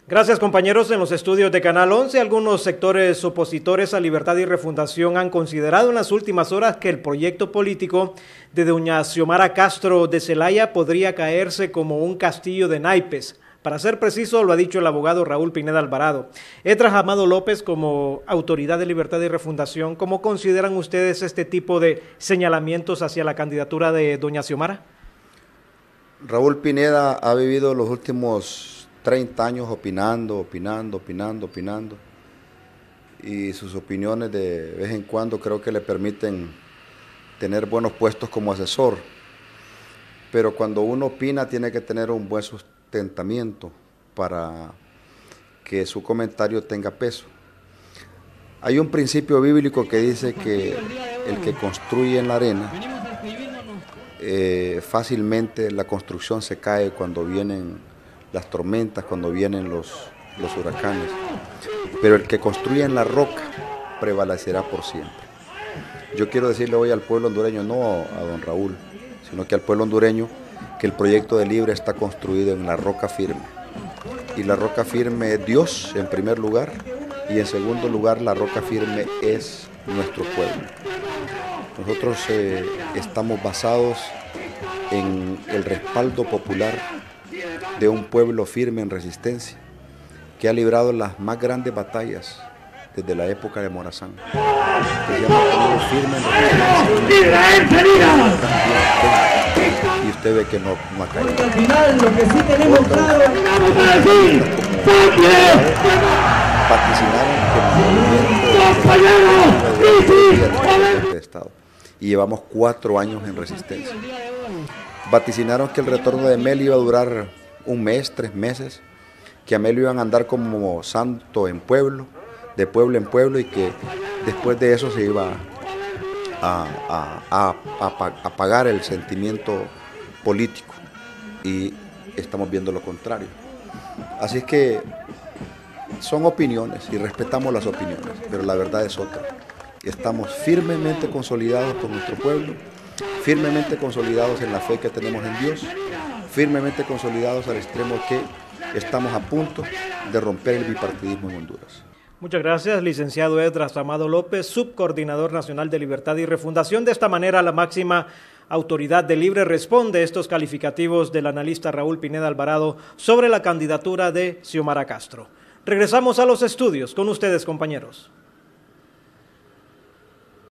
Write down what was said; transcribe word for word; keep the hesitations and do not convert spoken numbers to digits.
Gracias, compañeros. En los estudios de Canal once, algunos sectores opositores a Libertad y Refundación han considerado en las últimas horas que el proyecto político de doña Xiomara Castro de Zelaya podría caerse como un castillo de naipes. Para ser preciso, lo ha dicho el abogado Raúl Pineda Alvarado. He tras Amado López como autoridad de Libertad y Refundación. ¿Cómo consideran ustedes este tipo de señalamientos hacia la candidatura de doña Xiomara? Raúl Pineda ha vivido los últimos treinta años opinando, opinando, opinando, opinando, y sus opiniones de vez en cuando creo que le permiten tener buenos puestos como asesor, pero cuando uno opina tiene que tener un buen sustentamiento para que su comentario tenga peso. Hay un principio bíblico que dice que el que construye en la arena, eh, fácilmente la construcción se cae cuando vienen las tormentas, cuando vienen los, los huracanes, pero el que construye en la roca prevalecerá por siempre. Yo quiero decirle hoy al pueblo hondureño, no a don Raúl, sino que al pueblo hondureño, que el proyecto de Libre está construido en la roca firme. Y la roca firme es Dios en primer lugar, y en segundo lugar la roca firme es nuestro pueblo. Nosotros eh, estamos basados en el respaldo popular de un pueblo firme en resistencia, que ha librado las más grandes batallas desde la época de Morazán. Que se llama pueblo firme en resistencia. Y usted ve que no, no ha caído. Al final, lo que sí tenemos claro, vaticinaron que el movimiento de Estado, y llevamos cuatro años en resistencia. Vaticinaron que el retorno de Mel iba a durar un mes, tres meses, que a Mel iban a andar como santo en pueblo, de pueblo en pueblo, y que después de eso se iba a, a, a, a apagar el sentimiento político, y estamos viendo lo contrario. Así es que son opiniones y respetamos las opiniones, pero la verdad es otra. Estamos firmemente consolidados con nuestro pueblo, firmemente consolidados en la fe que tenemos en Dios, firmemente consolidados al extremo que estamos a punto de romper el bipartidismo en Honduras. Muchas gracias, licenciado Edras Amado López, subcoordinador nacional de Libertad y Refundación. De esta manera, la máxima autoridad de Libre responde a estos calificativos del analista Raúl Pineda Alvarado sobre la candidatura de Xiomara Castro. Regresamos a los estudios con ustedes, compañeros.